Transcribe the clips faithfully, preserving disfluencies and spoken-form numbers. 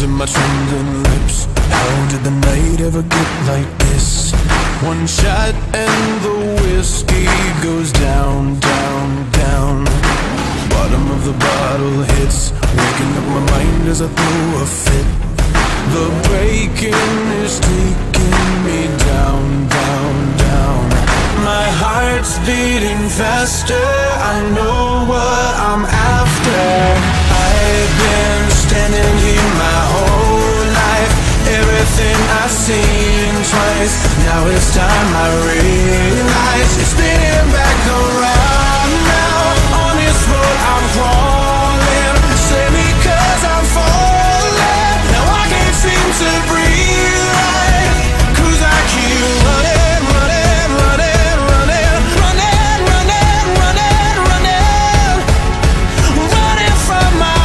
to my trembling lips. How did the night ever get like this? One shot and the whiskey goes down, down, down. Bottom of the bottle hits, waking up my mind as I throw a fit. The breaking is taking me down, down, down. My heart's beating faster, I know what I'm after. I've been standing here my whole life, everything I've seen twice. Now it's time I realize it's spinning back around now. On this road I'm crawling, save me cause I'm falling. Now I can't seem to breathe right, cause I keep running, running, running, running, running, running, running, running, running from my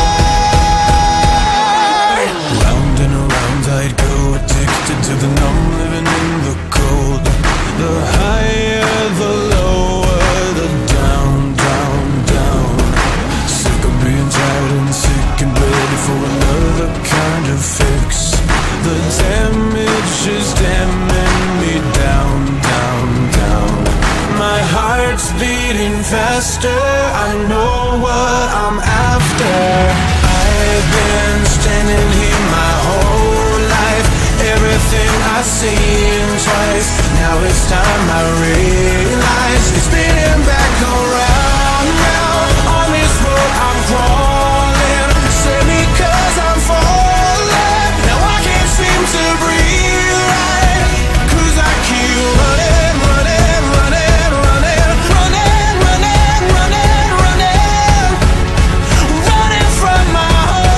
heart. Round and around I'd go, addicted to the numb, living in the cold. The higher, the lower, the down, down, down. Sick of being tired and sick and ready for another kind of fix. The damage is damning me down, down, down. My heart's beating faster, I know what I'm after. I've been standing here my whole life, everything I've seen twice. Now it's time I realize it's spinning back around now. On this road I'm crawling, save me cause I'm falling. Now I can't seem to breathe right, cause I keep running, running, running, running, running, running, running, running, running from my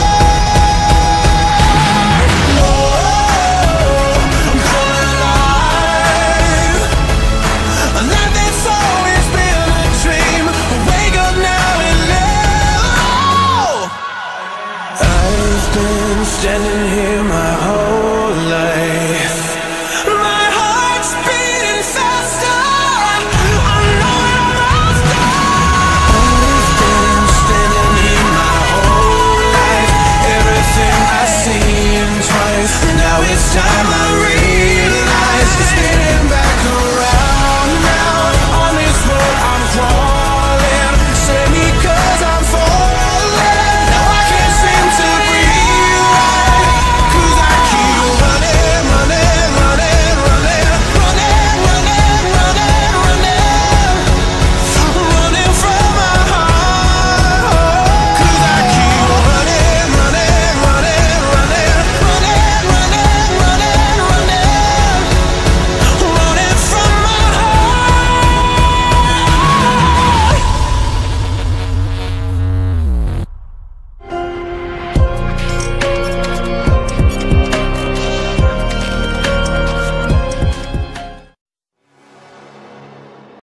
heart. Whoa, I'm coming alive, a life that's always been a dream. Wake up now and live. I've been standing here my